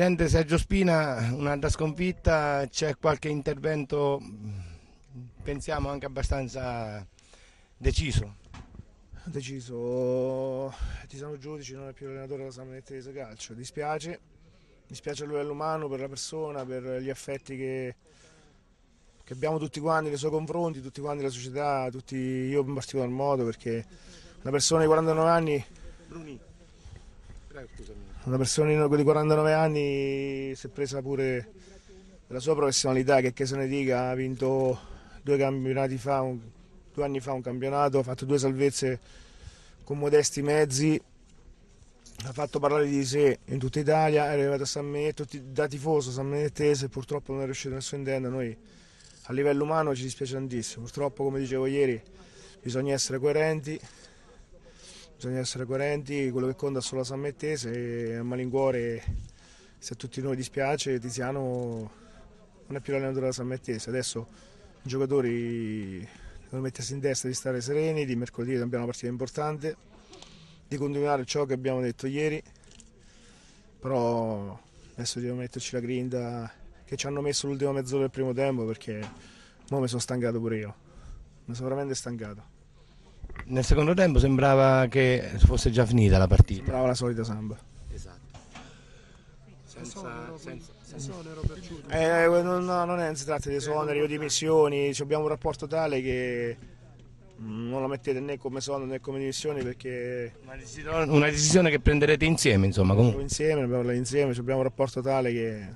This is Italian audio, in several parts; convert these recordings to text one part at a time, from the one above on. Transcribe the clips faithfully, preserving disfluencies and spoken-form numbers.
Presidente Sergio Spina, un'altra sconfitta, c'è qualche intervento, pensiamo anche abbastanza deciso? Deciso, Tiziano Giudici non è più allenatore della San Benedettese Calcio, dispiace, dispiace a livello umano, per la persona, per gli affetti che, che abbiamo tutti quanti nei suoi confronti, tutti quanti la società, tutti, io in particolar modo, perché una persona di quarantanove anni, Bruni. Prego, scusami. una persona di quarantanove anni si è presa pure della sua professionalità, che che se ne dica, ha vinto due campionati fa, un, due anni fa un campionato, ha fatto due salvezze con modesti mezzi, ha fatto parlare di sé in tutta Italia, è arrivato a San Benedetto da tifoso sanbenedettese, purtroppo non è riuscito nessuno a intendere. Noi a livello umano ci dispiace tantissimo, purtroppo, come dicevo ieri, bisogna essere coerenti. Bisogna essere coerenti, quello che conta è solo la San Benedettese e a malincuore, se a tutti noi dispiace, Tiziano non è più l'allenatore della San Benedettese. Adesso i giocatori devono mettersi in testa di stare sereni, di mercoledì abbiamo una partita importante, di continuare ciò che abbiamo detto ieri, però adesso dobbiamo metterci la grinta che ci hanno messo l'ultima mezz'ora del primo tempo, perché ora mi sono stancato pure io, mi sono veramente stancato. Nel secondo tempo sembrava che fosse già finita la partita. Sembrava la solita samba. Esatto. Senza, senza, senza... Eh, no, no, non è, si tratta di esoneri o di missioni, abbiamo un rapporto tale che non la mettete né come esonero né come dimissioni, perché Una decisione, una decisione che prenderete insieme, insomma, comunque. Insieme, abbiamo parlato insieme, abbiamo un rapporto tale che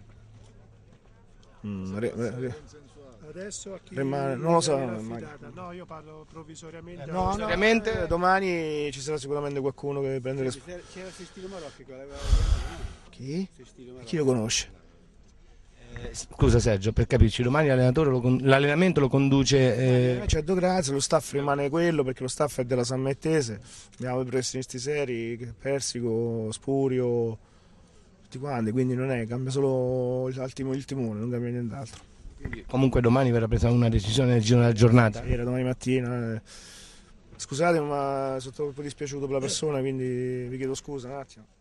mm, re, re, Adesso a chi rimane, non lo so, no, io parlo provvisoriamente. no, Provvisoriamente- no, domani ci sarà sicuramente qualcuno che prende le sp- C'era Sestino Marocchi che l'aveva Chi? Sestino Marocchi. Chi lo conosce? Eh, scusa Sergio, per capirci, domani l'allenatore lo con- l'allenamento lo conduce... eh, C'è Do Grazia, lo staff rimane quello, perché lo staff è della San Benedettese, abbiamo i professionisti seri, Persico, Spurio, tutti quanti, quindi non è, cambia solo il, il tim- il timone, non cambia nient'altro. Comunque domani verrà presa una decisione nel giro della giornata. Era domani mattina. eh. Scusate, ma sono troppo dispiaciuto per la persona, quindi vi chiedo scusa un attimo.